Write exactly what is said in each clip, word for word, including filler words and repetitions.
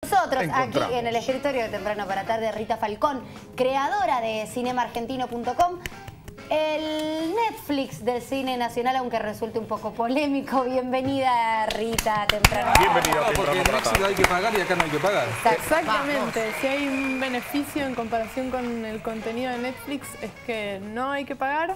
Nosotros aquí en el escritorio de Temprano para Tarde, Rita Falcón, creadora de cinema argentino punto com, el Netflix del cine nacional, aunque resulte un poco polémico. Bienvenida, Rita, Temprano. Bienvenida, no, porque en México hay que pagar y acá no hay que pagar. Exactamente. Vamos. Si hay un beneficio en comparación con el contenido de Netflix es que no hay que pagar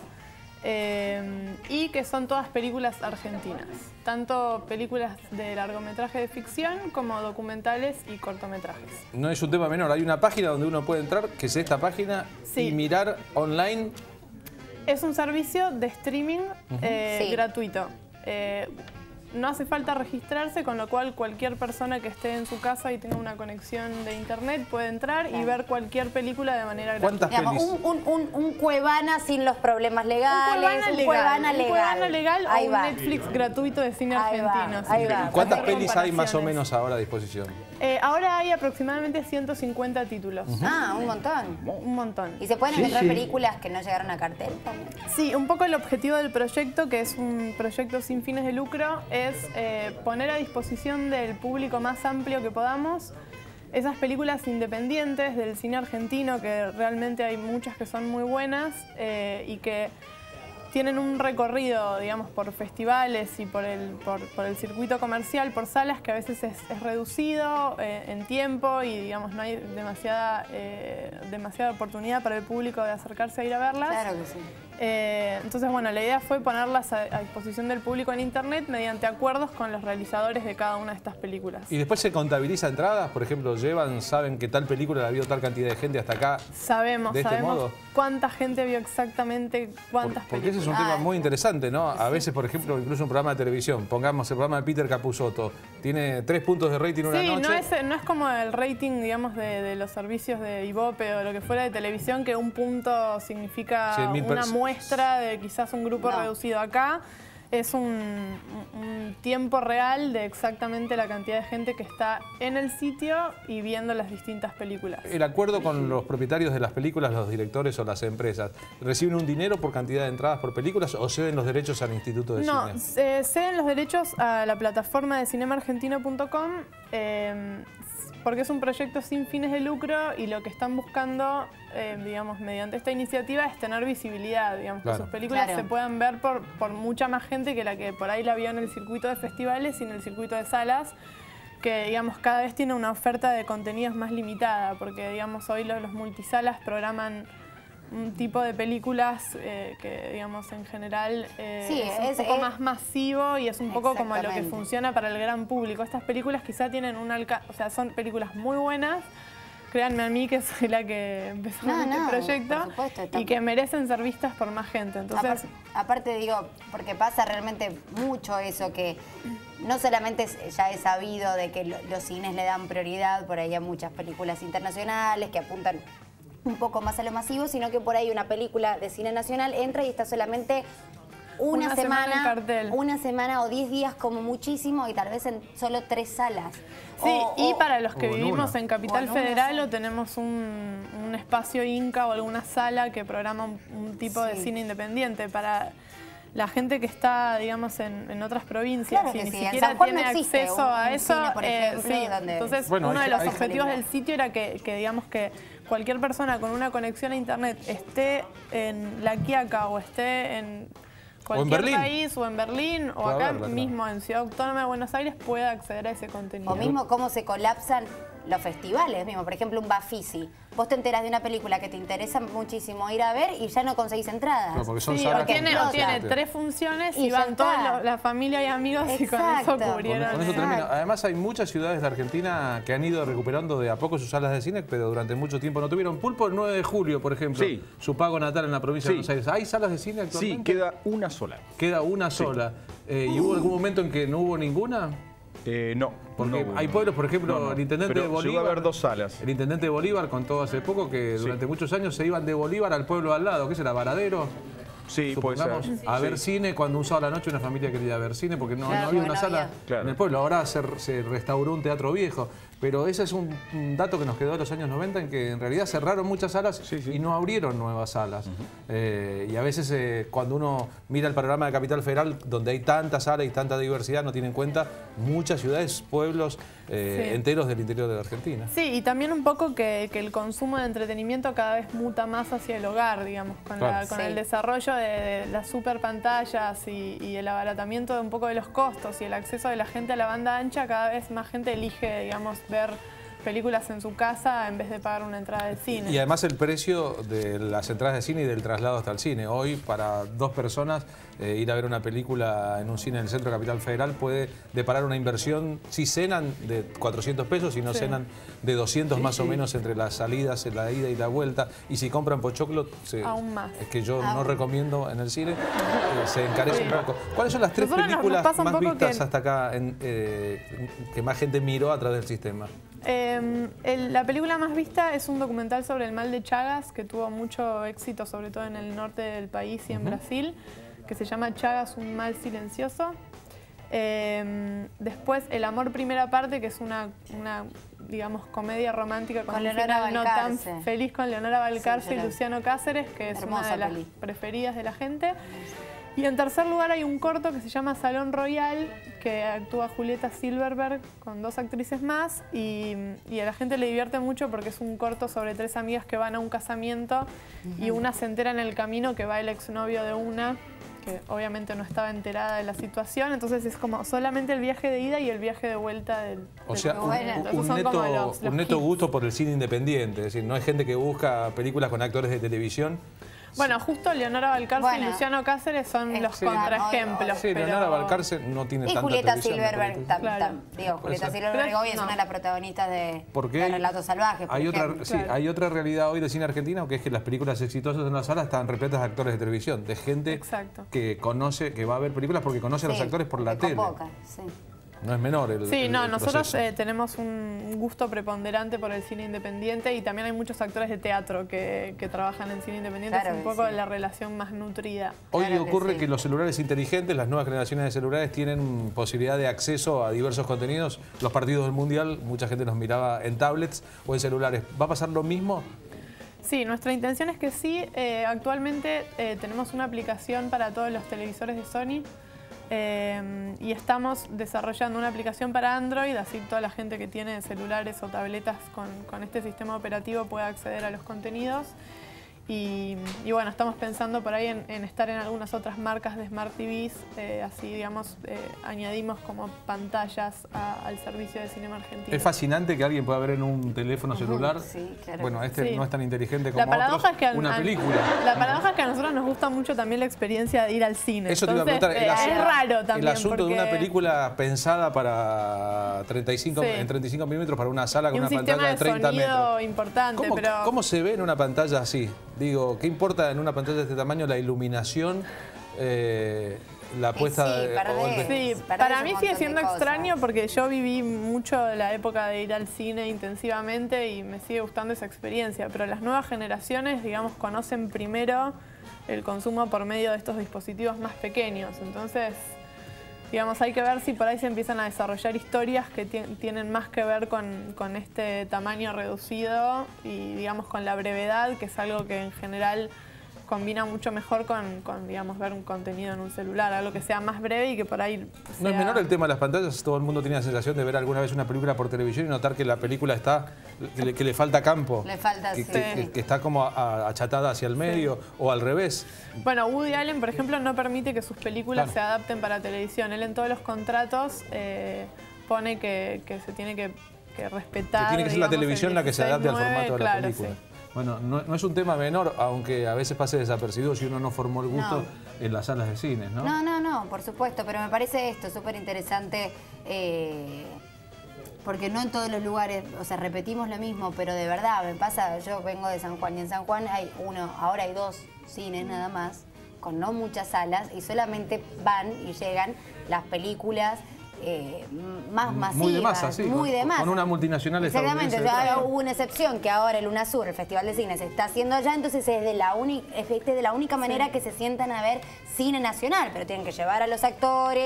eh, y que son todas películas argentinas. Tanto películas de largometraje de ficción como documentales y cortometrajes. No es un tema menor. Hay una página donde uno puede entrar, que es esta página, sí, y mirar online. Es un servicio de streaming uh-huh. eh, sí. gratuito. Eh, no hace falta registrarse, con lo cual cualquier persona que esté en su casa y tenga una conexión de internet puede entrar claro. y ver cualquier película de manera gratuita. ¿Cuántas pelis? Un, un, un, un Cuevana sin los problemas legales, un Cuevana un legal, Cuevana legal, un Cuevana legal ahí o va. un Netflix gratuito de cine ahí argentino. Va, ahí va. ¿Cuántas pelis hay más o menos ahora a disposición? Eh, ahora hay aproximadamente ciento cincuenta títulos. Uh-huh. Ah, un montón. Un montón. ¿Y se pueden sí, encontrar sí. películas que no llegaron a cartel también? Sí, un poco el objetivo del proyecto, que es un proyecto sin fines de lucro, es eh, poner a disposición del público más amplio que podamos esas películas independientes del cine argentino, que realmente hay muchas que son muy buenas eh, y que tienen un recorrido, digamos, por festivales y por el, por, por el circuito comercial, por salas que a veces es, es reducido eh, en tiempo y, digamos, no hay demasiada, eh, demasiada oportunidad para el público de acercarse a ir a verlas. Claro que sí. Eh, entonces, bueno, la idea fue ponerlas a, a disposición del público en internet mediante acuerdos con los realizadores de cada una de estas películas. ¿Y después se contabiliza entradas? Por ejemplo, llevan, saben que tal película la vio tal cantidad de gente hasta acá. Sabemos, de este sabemos modo. cuánta gente vio exactamente cuántas Por, porque películas. ese es un tema muy interesante, ¿no? A veces, por ejemplo, incluso un programa de televisión, pongamos el programa de Peter Capusotto, tiene tres puntos de rating una sí, noche. No es, no es como el rating, digamos, de, de los servicios de Ibope o lo que fuera de televisión, que un punto significa una muestra de quizás un grupo no. reducido. Acá es un, un tiempo real de exactamente la cantidad de gente que está en el sitio y viendo las distintas películas. El acuerdo con los propietarios de las películas, los directores o las empresas, ¿reciben un dinero por cantidad de entradas por películas o ceden los derechos al Instituto de no, Cine? No, eh, ceden los derechos a la plataforma de cinema argentino punto com eh, porque es un proyecto sin fines de lucro y lo que están buscando, eh, digamos, mediante esta iniciativa es tener visibilidad, digamos, claro. que sus películas claro. se puedan ver por, por mucha más gente que la que por ahí la vio en el circuito de festivales y en el circuito de salas, que, digamos, cada vez tiene una oferta de contenidos más limitada, porque, digamos, hoy los, los multisalas programan un tipo de películas eh, que, digamos, en general eh, sí, es un es, poco es, más masivo y es un poco como lo que funciona para el gran público. Estas películas quizá tienen un alcance, o sea, son películas muy buenas, créanme a mí que soy la que empezó no, este no, proyecto supuesto, y que merecen ser vistas por más gente. Entonces, aparte, aparte digo, porque pasa realmente mucho eso, que no solamente ya es sabido de que los cines le dan prioridad por ahí a muchas películas internacionales que apuntan un poco más a lo masivo, sino que por ahí una película de cine nacional entra y está solamente una, una semana, semana en cartel. Una semana o diez días como muchísimo y tal vez en solo tres salas. Sí, o, y o, para los que vivimos en, en Capital en Federal o tenemos un, un espacio Inca o alguna sala que programa un, un tipo sí. de cine independiente. Para la gente que está, digamos, en, en otras provincias claro y ni sí. siquiera tiene no acceso un, a un eso. Cine, por ejemplo, eh, sí. donde... Entonces, bueno, uno hay, de los hay objetivos del sitio era que, que, digamos, que cualquier persona con una conexión a internet esté en La Quiaca o esté en cualquier o país o en Berlín o Puede acá haberla, mismo claro. en Ciudad Autónoma de Buenos Aires pueda acceder a ese contenido. O mismo cómo se colapsan los festivales mismo, por ejemplo un Bafisi. Vos te enterás de una película que te interesa muchísimo ir a ver y ya no conseguís entradas. No, porque son sí, salas o tiene, o tiene tres funciones y, y van toda la familia y amigos exacto. y con eso cubrieron. Con, con eso termino. Además hay muchas ciudades de Argentina que han ido recuperando de a poco sus salas de cine, pero durante mucho tiempo no tuvieron. Pulpo el nueve de julio, por ejemplo, sí. su pago natal en la provincia sí. de Buenos Aires. ¿Hay salas de cine actualmente? Sí, queda una sola. Queda una sola. Sí. Eh, ¿Y hubo algún momento en que no hubo ninguna? Eh, no. Porque no, hay pueblos, por ejemplo, no, no. el intendente Pero de Bolívar. llegó a haber dos salas. El intendente de Bolívar contó hace poco que durante sí. muchos años se iban de Bolívar al pueblo al lado, ¿qué será? ¿Varadero? Sí, puede ser. A ver sí. cine cuando un sábado a la noche una familia quería ver cine porque no, claro, no había bueno, una sala había. en el pueblo. Ahora se, se restauró un teatro viejo. Pero ese es un, un dato que nos quedó de los años noventa, en que en realidad cerraron muchas salas sí, sí. y no abrieron nuevas salas. Uh-huh. eh, y a veces eh, cuando uno mira el panorama de Capital Federal, donde hay tantas salas y tanta diversidad, no tiene en cuenta muchas ciudades, pueblos eh, sí. enteros del interior de la Argentina. Sí, y también un poco que, que el consumo de entretenimiento cada vez muta más hacia el hogar, digamos, con, claro. la, con sí. el desarrollo de, de las super pantallas y, y el abaratamiento de un poco de los costos y el acceso de la gente a la banda ancha, cada vez más gente elige, digamos, ver películas en su casa en vez de pagar una entrada de cine. Y además el precio de las entradas de cine y del traslado hasta el cine. Hoy, para dos personas, eh, ir a ver una película en un cine en el centro de Capital Federal puede deparar una inversión, si cenan, de cuatrocientos pesos, si no sí. cenan de doscientos sí, más sí. o menos entre las salidas, la ida y la vuelta. Y si compran pochoclo, se, aún más. Es que yo aún. no recomiendo en el cine, eh, se encarece sí. un poco. ¿Cuáles son las tres Nosotros películas nos, nos más vistas que... hasta acá en, eh, que más gente miró a través del sistema? Eh, el, la película más vista es un documental sobre el mal de Chagas, que tuvo mucho éxito, sobre todo en el norte del país y en uh-huh. Brasil, que se llama Chagas, un mal silencioso. Eh, después, El amor primera parte, que es una, una digamos, comedia romántica con, con un final no tan feliz, con Leonora Balcarce sí, y Luciano Cáceres, que es una de las peli. preferidas de la gente. Y en tercer lugar hay un corto que se llama Salón Royal, que actúa Julieta Silverberg con dos actrices más y, y a la gente le divierte mucho porque es un corto sobre tres amigas que van a un casamiento uh-huh. y una se entera en el camino que va el exnovio de una, que obviamente no estaba enterada de la situación, entonces es como solamente el viaje de ida y el viaje de vuelta del... O sea, un, un, un, neto, los, los un neto gusto por el cine independiente, es decir, no hay gente que busca películas con actores de televisión. Bueno, justo Leonora Balcarce bueno, y Luciano Cáceres son los sí, contraejemplos. Sí, pero... Leonora Balcarce no tiene y tanta Julieta Silverberg también. Digo, Julieta Silverberg hoy es no. una de las protagonistas de, de Relatos Salvajes. Hay otra, sí, claro. hay otra realidad hoy de cine argentino, que es que las películas exitosas en la sala están repletas de actores de televisión, de gente Exacto. que conoce, que va a ver películas porque conoce sí, a los actores por la tele. Poca, sí. No es menor el Sí, el, no, el nosotros eh, tenemos un gusto preponderante por el cine independiente y también hay muchos actores de teatro que, que trabajan en cine independiente. Claro es un poco sí. la relación más nutrida. Hoy claro ocurre que, sí. que los celulares inteligentes, las nuevas generaciones de celulares tienen posibilidad de acceso a diversos contenidos. Los partidos del Mundial, mucha gente nos miraba en tablets o en celulares. ¿Va a pasar lo mismo? Sí, nuestra intención es que sí. Eh, actualmente eh, tenemos una aplicación para todos los televisores de Sony. Eh, y estamos desarrollando una aplicación para Android, así toda la gente que tiene celulares o tabletas con, con este sistema operativo puede acceder a los contenidos. Y, y bueno, estamos pensando por ahí en, en estar en algunas otras marcas de Smart T Vs, eh, así digamos, eh, añadimos como pantallas a, al servicio de Cinema Argentino. Es fascinante que alguien pueda ver en un teléfono celular, uh-huh, sí, claro. bueno, este sí. no es tan inteligente como la paradoja otros, es que a, una película. La paradoja es que a nosotros nos gusta mucho también la experiencia de ir al cine. Eso Entonces, te iba a preguntar, eh, es raro también. El asunto porque... de una película pensada para treinta y cinco, sí. en treinta y cinco milímetros para una sala con una pantalla de treinta metros. Importante, ¿Cómo, pero... ¿Cómo se ve en una pantalla así? Digo, ¿qué importa en una pantalla de este tamaño la iluminación, eh, la puesta sí, de... perdés, o el... Sí, para mí sigue siendo extraño porque yo viví mucho la época de ir al cine intensivamente y me sigue gustando esa experiencia, pero las nuevas generaciones, digamos, conocen primero el consumo por medio de estos dispositivos más pequeños, entonces... Digamos, hay que ver si por ahí se empiezan a desarrollar historias que tienen más que ver con, con este tamaño reducido y, digamos, con la brevedad, que es algo que en general combina mucho mejor con, con, digamos, ver un contenido en un celular, algo que sea más breve y que por ahí sea... No es menor el tema de las pantallas, todo el mundo tiene la sensación de ver alguna vez una película por televisión y notar que la película está, que le, que le falta campo. Le falta, que, sí. que, que, que está como a, achatada hacia el medio sí. o al revés. Bueno, Woody Allen, por ejemplo, no permite que sus películas claro. se adapten para televisión. Él en todos los contratos eh, pone que, que se tiene que, que respetar... Que tiene que ser digamos, la televisión la que se adapte al formato de claro, la película. Sí. Bueno, no, no es un tema menor, aunque a veces pase desapercibido si uno no formó el gusto no. en las salas de cine, ¿no? No, no, no, por supuesto, pero me parece esto súper interesante eh, porque no en todos los lugares, o sea, repetimos lo mismo, pero de verdad, me pasa, yo vengo de San Juan y en San Juan hay uno, ahora hay dos cines nada más, con no muchas salas y solamente van y llegan las películas Eh, más masivas, muy de masa, sí, muy con, de masa. Con una multinacional estadounidense. Exactamente, hubo una excepción que ahora el UNASUR, el Festival de Cine, se está haciendo allá, entonces es de la, uni, es de la única manera sí. que se sientan a ver cine nacional, pero tienen que llevar a los actores,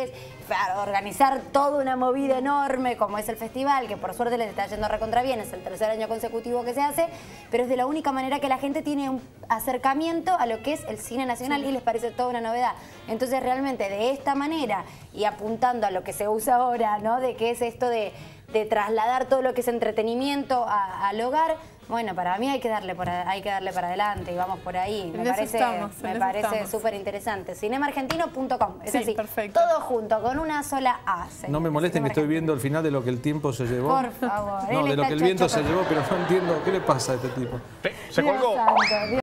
para organizar toda una movida enorme como es el festival, que por suerte les está yendo recontra bien, es el tercer año consecutivo que se hace, pero es de la única manera que la gente tiene un acercamiento a lo que es el cine nacional sí. y les parece toda una novedad. Entonces realmente de esta manera y apuntando a lo que se usa ahora, ¿no? De que es esto de, de trasladar todo lo que es entretenimiento a, al hogar. Bueno, para mí hay que darle por, hay que darle para adelante y vamos por ahí. Me parece, me parece súper interesante. cinema argentino punto com. Es sí, así, perfecto. todo junto, con una sola A. No me molesten que estoy viendo el final de lo que el tiempo se llevó. Por favor. No, de lo que el viento se llevó, pero no entiendo qué le pasa a este tipo. Se colgó.